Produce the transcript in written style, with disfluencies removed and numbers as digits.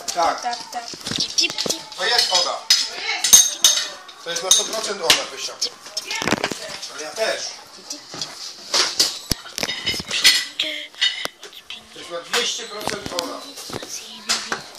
Tak. Tak. To jest Oda. To jest na 100% Oda, Pysia. Ale ja też. To jest na 200% Oda.